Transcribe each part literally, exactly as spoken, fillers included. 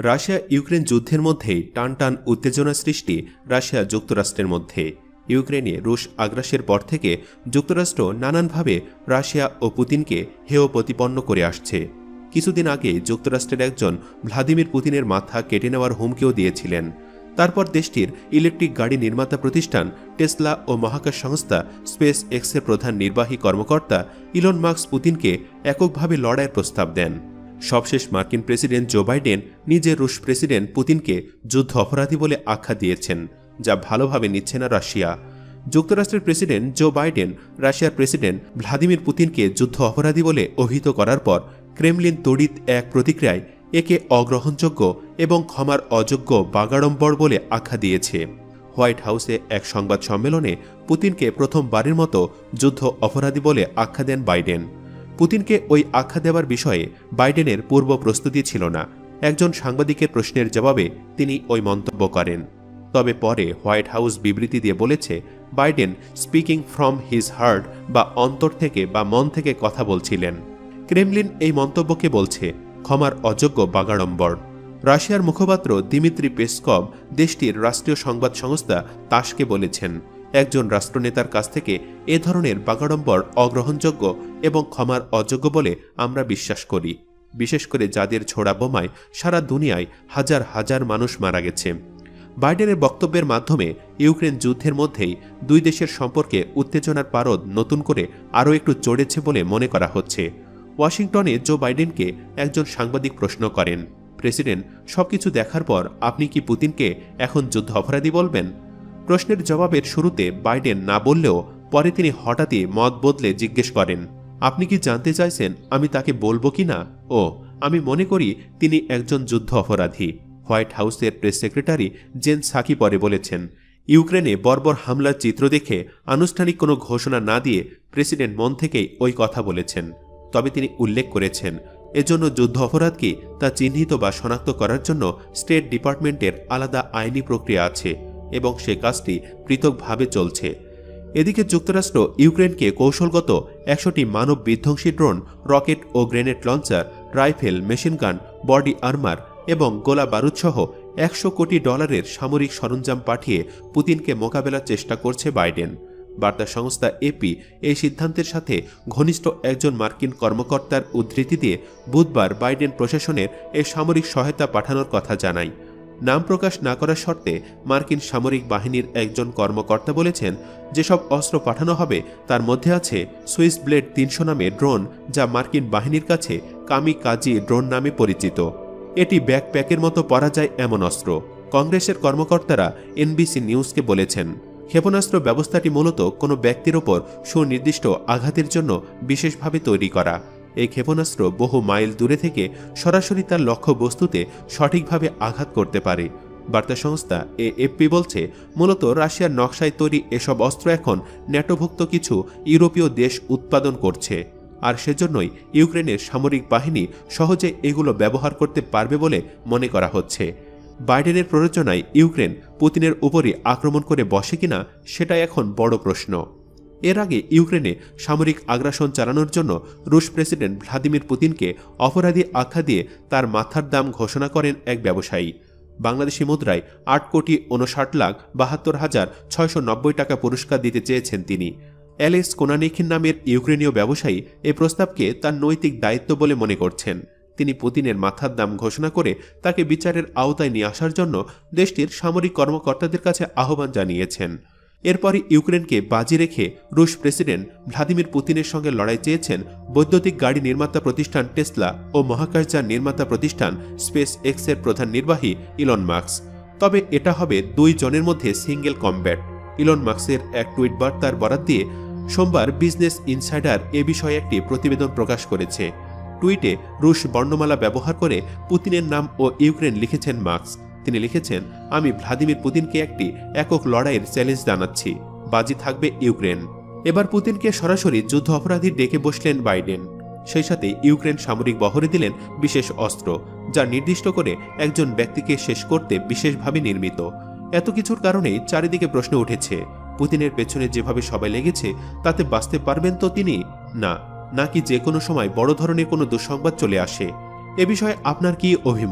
Russia Ukraine যুদ্ধের মধ্যেই টান টান উত্তেজনা সৃষ্টি রাশিয়া যুক্তরাষ্ট্রের মধ্যে। ইউক্রেনে রুশ আগ্রাসের পর থেকে যুক্তরাষ্ট্র নানানভাবে রাশিয়া ও পুতিনকে হেয় প্রতিপন্ন করে আসছে। কিছুদিন আগে যুক্তরাষ্ট্রের একজন ভ্লাদিমির পুতিনের মাথা কেটে নেওয়ার হুমকিও দিয়েছিলেন। তারপর দেশটির ইলেকট্রিক গাড়ি নির্মাতা প্রতিষ্ঠান টেসলা ও মহাকাশ সংস্থা স্পেস এক্সের প্রধান নির্বাহী কর্মকর্তা ইলন মাস্ক পুতিনকে এককভাবে লড়াইয়ের প্রস্তাব দেন। সবশেষ মার্কিন প্রেসিডেন্ট জো বাইডেন নিজের রুশ প্রেসিডেন্ট পুতিনকে যুদ্ধ অপরাধী বলে আখ্যা দিয়েছেন, যা ভালোভাবে নিচ্ছে না রাশিয়া। যুক্তরাষ্ট্রের প্রেসিডেন্ট জো বাইডেন রাশিয়ার প্রেসিডেন্ট ভ্লাদিমির পুতিনকে যুদ্ধ অপরাধী বলে অভিহিত করার পর ক্রেমলিন তড়িৎ এক প্রতিক্রিয়ায় একে অগ্রহণযোগ্য এবং ক্ষমার অযোগ্য বাগাড়ম্বর বলে আখ্যা দিয়েছে। হোয়াইট হাউসে এক সংবাদ সম্মেলনে পুতিনকে প্রথমবারের মতো যুদ্ধ অপরাধী বলে আখ্যা দেন বাইডেন। পুতিনকে ওই আখ্যা দেওয়ার বিষয়ে বাইডেনের পূর্ব প্রস্তুতি ছিল না। একজন সাংবাদিকের প্রশ্নের জবাবে তিনি ওই মন্তব্য করেন। তবে পরে হোয়াইট হাউস বিবৃতি দিয়ে বলেছে, Biden speaking from his heart বা অন্তর থেকে বা মন থেকে কথা বলছিলেন। ক্রেমলিন এই মন্তব্যকে বলছে ক্ষমার অযোগ্য বাগাড়ম্বর। রাশিয়ার মুখপাত্র দিমিত্রি পেসকভ দেশটির রাষ্ট্রীয় সংবাদ সংস্থা তাসকে বলেছেন, একজন রাষ্ট্রনেতার কাছ থেকে এ ধরনের বাগাড়ম্বর অগ্রহণযোগ্য এবং ক্ষমার অযোগ্য বলে আমরা বিশ্বাস করি, বিশেষ করে যাদের ছোড়া বোমায় সারা দুনিয়ায় হাজার হাজার মানুষ মারা গেছে। বাইডেনের বক্তব্যের মাধ্যমে ইউক্রেন যুদ্ধের মধ্যেই দুই দেশের সম্পর্কে উত্তেজনার পারদ নতুন করে আরও একটু চড়েছে বলে মনে করা হচ্ছে। ওয়াশিংটনে জো বাইডেনকে একজন সাংবাদিক প্রশ্ন করেন, প্রেসিডেন্ট, সবকিছু দেখার পর আপনি কি পুতিনকে এখন যুদ্ধ অপরাধী বলবেন? প্রশ্নের জবাবের শুরুতে বাইডেন না বললেও পরে তিনি হঠাৎই মত বদলে জিজ্ঞেস করেন, আপনি কি জানতে চাইছেন আমি তাকে বলবো কি না? ও, আমি মনে করি তিনি একজন যুদ্ধ অপরাধী। হোয়াইট হাউসের প্রেস সেক্রেটারি জেন সাকি পরে বলেছেন, ইউক্রেনে বর্বর হামলার চিত্র দেখে আনুষ্ঠানিক কোনো ঘোষণা না দিয়ে প্রেসিডেন্ট মন থেকেই ওই কথা বলেছেন। তবে তিনি উল্লেখ করেছেন, এজন্য যুদ্ধ অপরাধ কি তা চিহ্নিত বা শনাক্ত করার জন্য স্টেট ডিপার্টমেন্টের আলাদা আইনি প্রক্রিয়া আছে এবং সে কাজটি পৃথকভাবে চলছে। এদিকে যুক্তরাষ্ট্র ইউক্রেনকে কৌশলগত একশোটি মানব বিধ্বংসী ড্রোন, রকেট ও grenade launcher, rifle, machine gun, body armour এবং গোলা বারুদসহ একশো কোটি ডলারের সামরিক সরঞ্জাম পাঠিয়ে পুতিনকে মোকাবেলার চেষ্টা করছে বাইডেন। বার্তা সংস্থা এপি এই সিদ্ধান্তের সাথে ঘনিষ্ঠ একজন মার্কিন কর্মকর্তার উদ্ধৃতি দিয়ে বুধবার বাইডেন প্রশাসনের এই সামরিক সহায়তা পাঠানোর কথা জানায়। নাম প্রকাশ না করার শর্তে মার্কিন সামরিক বাহিনীর একজন কর্মকর্তা বলেছেন, যেসব অস্ত্র পাঠানো হবে তার মধ্যে আছে সুইস ব্লেড তিনশো নামে ড্রোন, যা মার্কিন বাহিনীর কাছে কামিকাজি ড্রোন নামে পরিচিত। এটি ব্যাকপ্যাকের মতো পরা যায় এমন অস্ত্র। কংগ্রেসের কর্মকর্তারা এনবিসি নিউজকে বলেছেন, ক্ষেপণাস্ত্র ব্যবস্থাটি মূলত কোনো ব্যক্তির ওপর সুনির্দিষ্ট আঘাতের জন্য বিশেষভাবে তৈরি করা। এই ক্ষেপণাস্ত্র বহু মাইল দূরে থেকে সরাসরি তার লক্ষ্য বস্তুতে সঠিকভাবে আঘাত করতে পারে। বার্তা সংস্থা এএফপি বলছে, মূলত রাশিয়ার নকশায় তৈরি এসব অস্ত্র এখন ন্যাটোভুক্ত কিছু ইউরোপীয় দেশ উৎপাদন করছে, আর সেজন্যই ইউক্রেনের সামরিক বাহিনী সহজে এগুলো ব্যবহার করতে পারবে বলে মনে করা হচ্ছে। বাইডেনের প্ররোচনায় ইউক্রেন পুতিনের উপরই আক্রমণ করে বসে কিনা সেটা এখন বড় প্রশ্ন। এর আগে ইউক্রেনে সামরিক আগ্রাসন চালানোর জন্য রুশ প্রেসিডেন্ট ভ্লাদিমির পুতিনকে অপরাধী আখ্যা দিয়ে তার মাথার দাম ঘোষণা করেন এক ব্যবসায়ী। বাংলাদেশি মুদ্রায় আট কোটি উনষাট লাখ বাহাত্তর হাজার ছয়শো নব্বই টাকা পুরস্কার দিতে চেয়েছেন তিনি। অ্যালেক্স কোনানিখিন নামের ইউক্রেনীয় ব্যবসায়ী এই প্রস্তাবকে তার নৈতিক দায়িত্ব বলে মনে করছেন। তিনি পুতিনের মাথার দাম ঘোষণা করে তাকে বিচারের আওতায় নিয়ে আসার জন্য দেশটির সামরিক কর্মকর্তাদের কাছে আহ্বান জানিয়েছেন। এরপরই ইউক্রেনকে বাজি রেখে রুশ প্রেসিডেন্ট ভ্লাদিমির পুতিনের সঙ্গে লড়াই চেয়েছেন বৈদ্যুতিক গাড়ি নির্মাতা প্রতিষ্ঠান টেসলা ও মহাকাশযান নির্মাতা প্রতিষ্ঠান স্পেস এক্সের প্রধান নির্বাহী ইলন মাস্ক। তবে এটা হবে দুই জনের মধ্যে সিঙ্গেল কমব্যাট। ইলন মাস্কের এক টুইট বার্তার বরাত দিয়ে সোমবার বিজনেস ইনসাইডার এ বিষয়ে একটি প্রতিবেদন প্রকাশ করেছে। টুইটে রুশ বর্ণমালা ব্যবহার করে পুতিনের নাম ও ইউক্রেন লিখেছেন মাস্ক। তিনি লিখেছেন, আমি ভ্লাদিমির পুতিনকে একটি একক লড়াইয়ের চ্যালেঞ্জ জানাচ্ছি, বাজি থাকবে ইউক্রেন। এবার পুতিনকে সরাসরি যুদ্ধ অপরাধী ডেকে বসলেন বাইডেন। সেই সাথে ইউক্রেন সামরিক বহরে দিলেন বিশেষ অস্ত্র, যা নির্দিষ্ট করে একজন ব্যক্তিকে শেষ করতে বিশেষভাবে নির্মিত। এত কিছুর কারণেই চারিদিকে প্রশ্ন উঠেছে, পুতিনের পেছনে যেভাবে সবাই লেগেছে তাতে বাঁচতে পারবেন তো তিনি, না নাকি যে কোনো সময় বড় ধরনের কোনো দুঃসংবাদ চলে আসে? এ বিষয়ে আপনার কি অভিমত?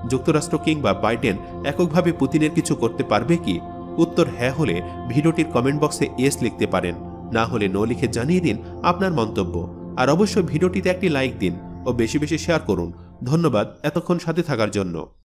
যুক্তরাষ্ট্র কিংবা বাইডেন এককভাবে পুতিনের কিছু করতে পারবে কি? উত্তর হ্যাঁ হলে ভিডিওটির কমেন্ট বক্সে ইয়েস লিখতে পারেন, না হলে নো লিখে জানিয়ে দিন আপনার মন্তব্য। আর অবশ্যই ভিডিওটিতে একটি লাইক দিন ও বেশি বেশি শেয়ার করুন। ধন্যবাদ এতক্ষণ সাথে থাকার জন্য।